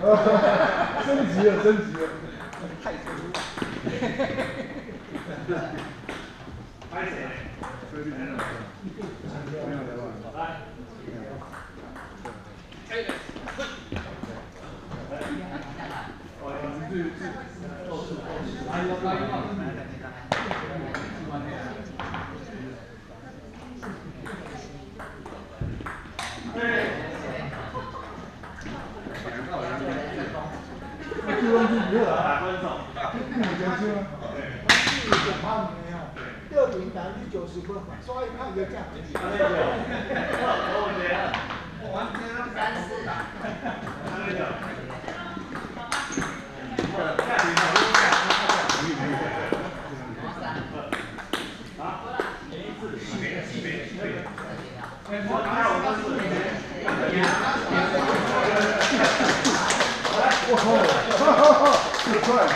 升级了，升级了。太突兀。 拍谁？来。 热评90%，刷一看就这样。我靠！这快！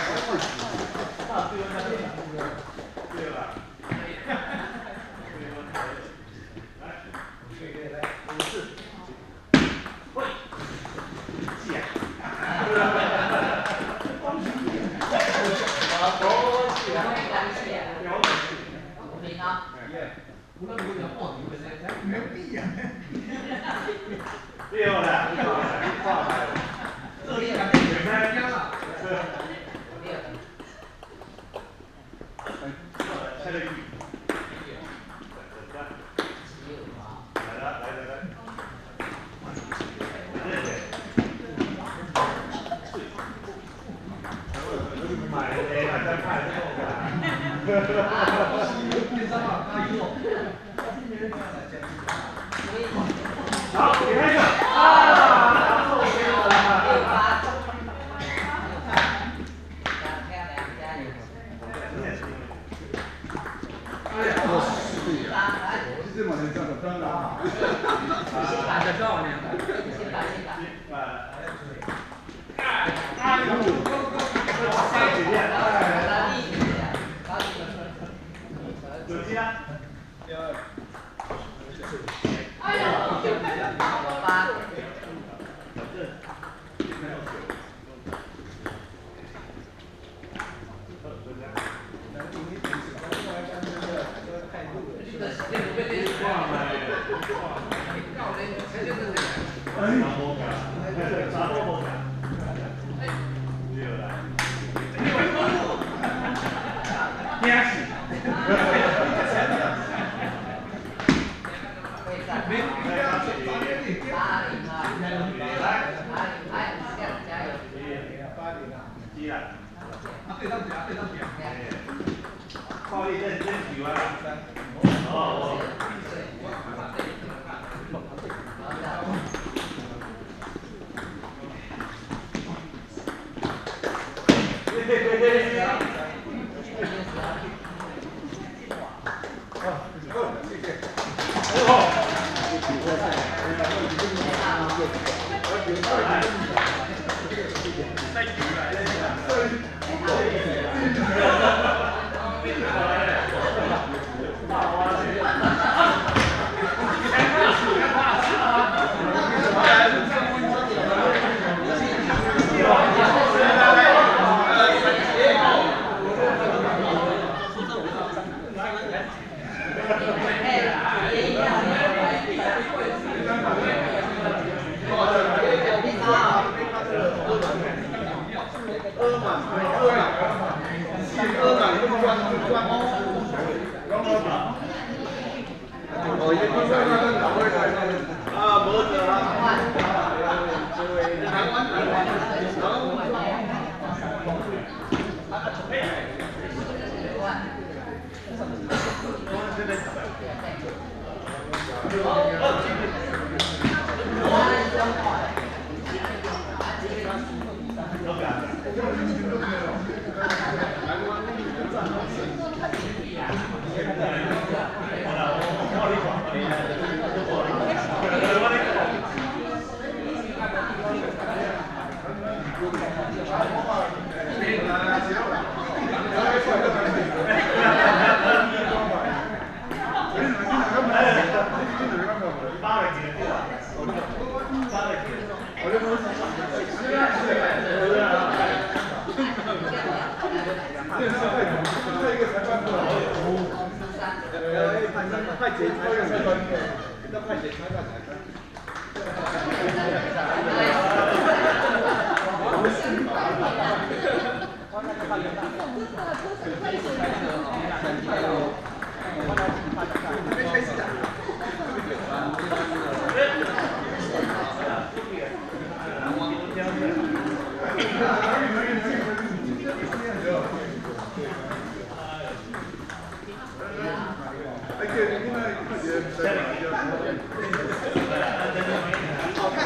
800几个，800几个。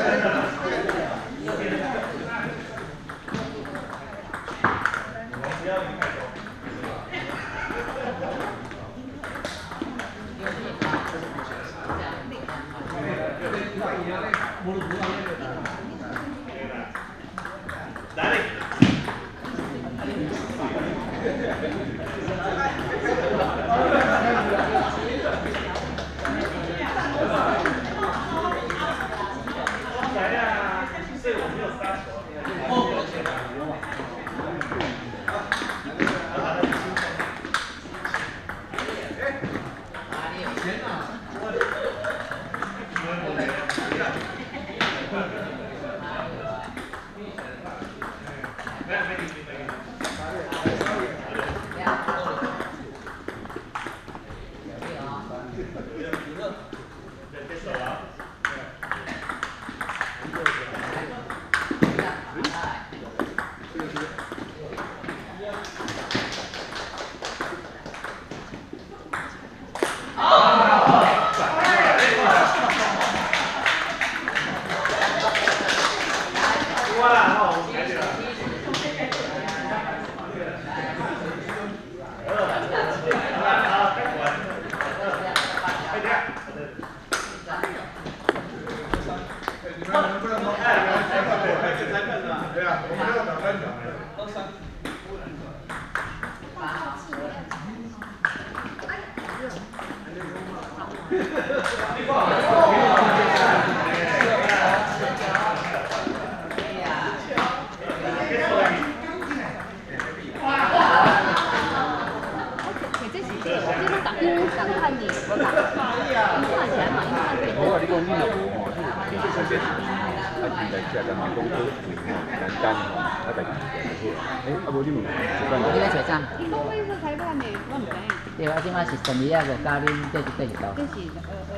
对啊，即摆是12啊，5加恁这是第几道？ 这是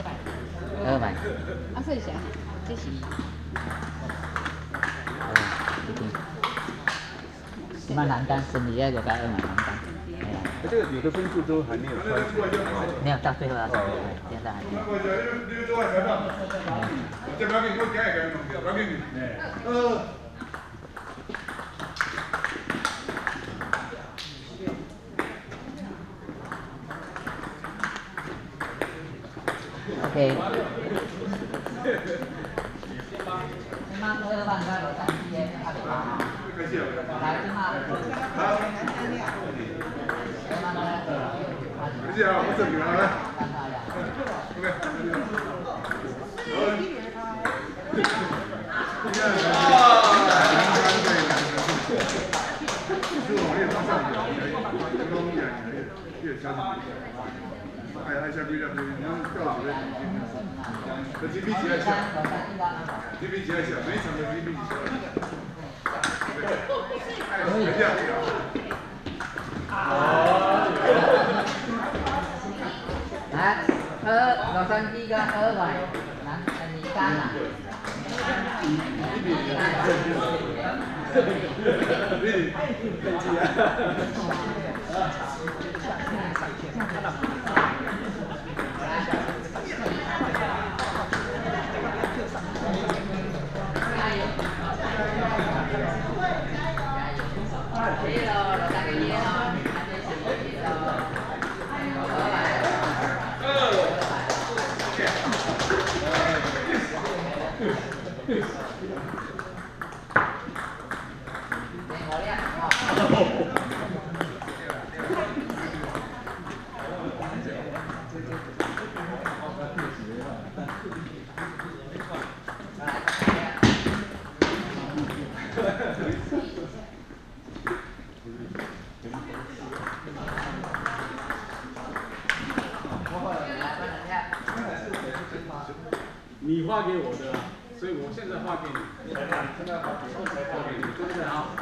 2万。 啊，这是啥？这是。 即摆栏杆12啊，5加2万栏杆。 这个有的分数都还没有穿出来。 没有到最后啊，现在还没有。 这边给我改一改，这边给你。 OK。今嘛2万加6三支的28号。来，今嘛。 谢谢啊，我这边来。爱下比较多，能到时候。这比起来小，这比起来小，每场的比起小。可以。 来，6三支加2万，12单啊。 你发给我的，所以我现在发给你。现在发给你，对不对啊？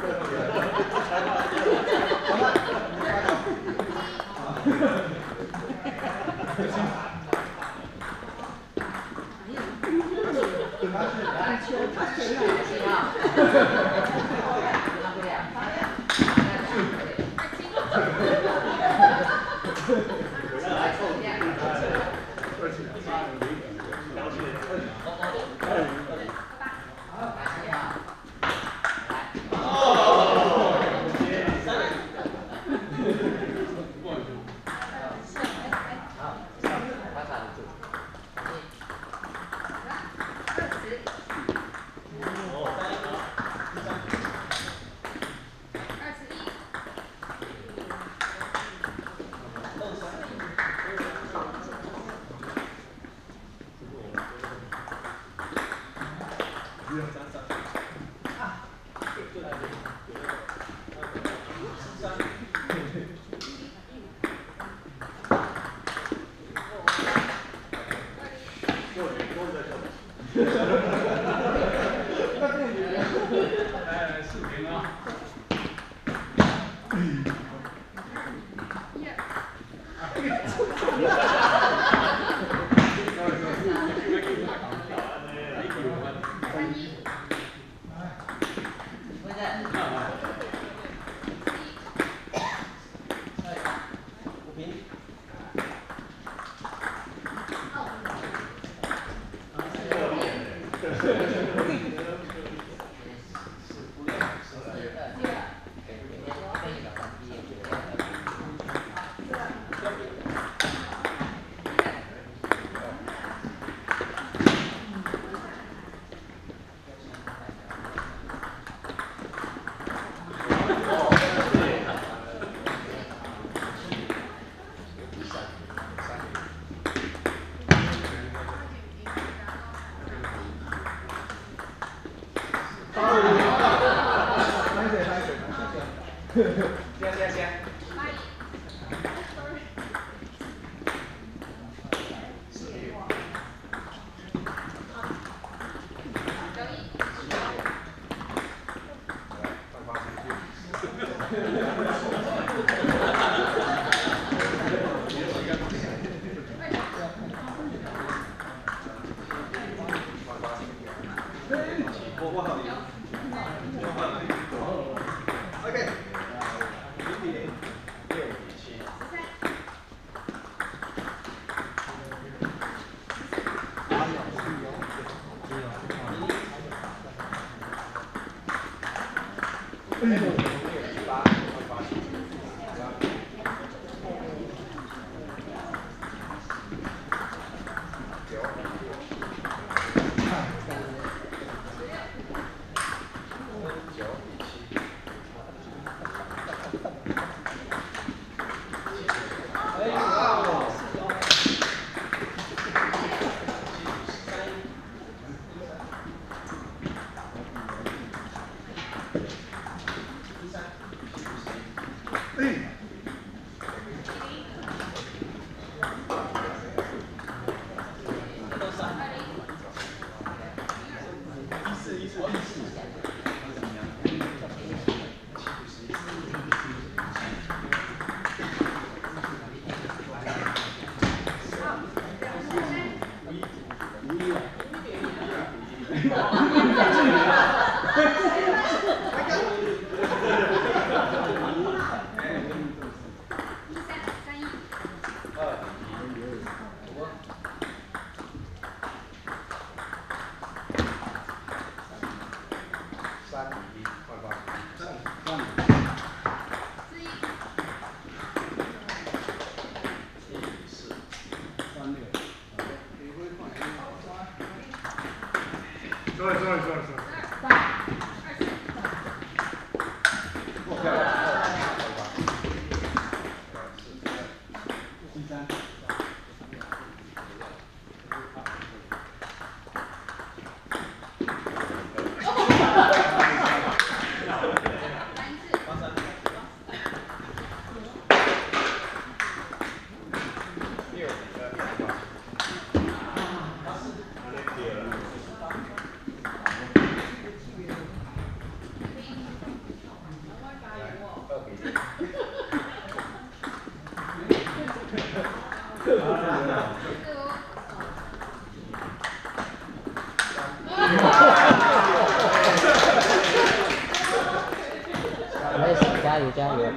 加油加油！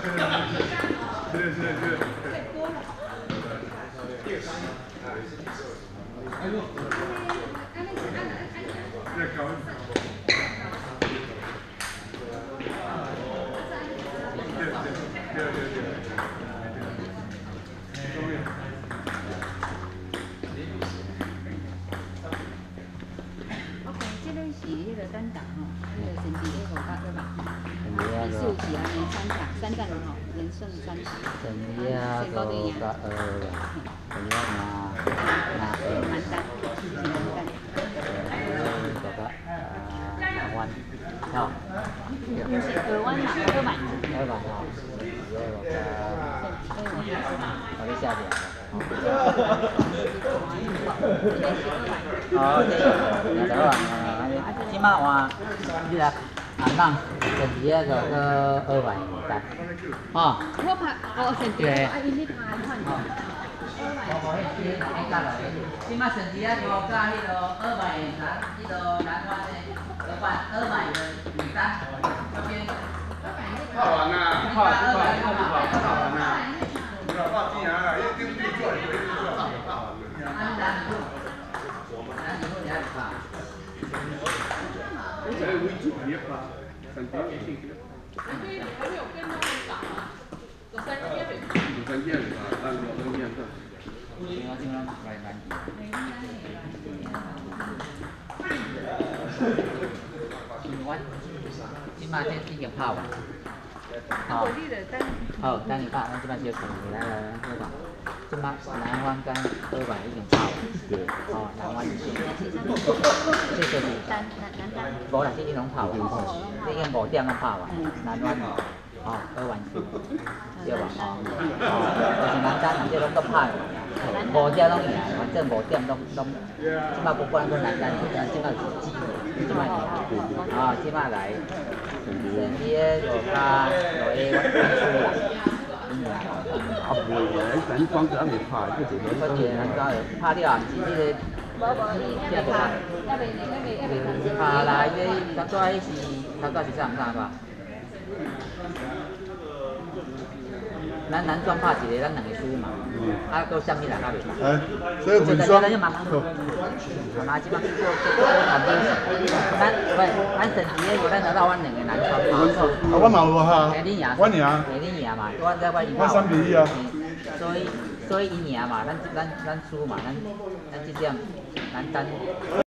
这个是那个单档吼，那个神奇的五角对吧？第四集啊，三站了吼，连胜三十。 神医啊，个南单，是南单。 南湾，哦， 不是俄湾嘛，俄湾。 俄湾哦，我你下边。哦，这个啊，即马换你来红浪，就是那个二万单，哦。 我拍哦，神奇啊，因你拍款。即马神奇啊，个甲迄个二万南，迄个南湾的二万的女单，这边。 拍完啦，拍完啦。拍钱啊，一定做做，一定做。这为主业吧，三天一天。还没有变那么少啊，有3天没。有3天吧，按照3天算。 即马这已经拍完。好，好，等你拍，咱即摆就来好吧。即马南湾跟二万已经拍完，哦，南湾已经。这就是无啦，这已经拢拍完，这已经5点拢拍完，南湾哦，2万对吧？就是南单这拢都拍完，5点拢赢，反正5点拢，即马不管讲南单，即马是机会，即马赢，哦，即马来。神奇个加落去输啦， 啊，袂啊，咱光子还没拍，这就是。 我觉得咱讲拍了，是迄个。这个拍，拍来这头早是啥吧？咱专拍一个，咱2个输嘛，啊，搁啥物人啊袂？ 所以混双。 拿即摆去做谈兵式，咱神奇个，咱拿到阮2个男双嘛。 啊，我嘛有哈。 你赢。 我赢。 你赢嘛，我赢。 我3-1啊。 所以伊赢嘛，咱输嘛，咱即点咱单。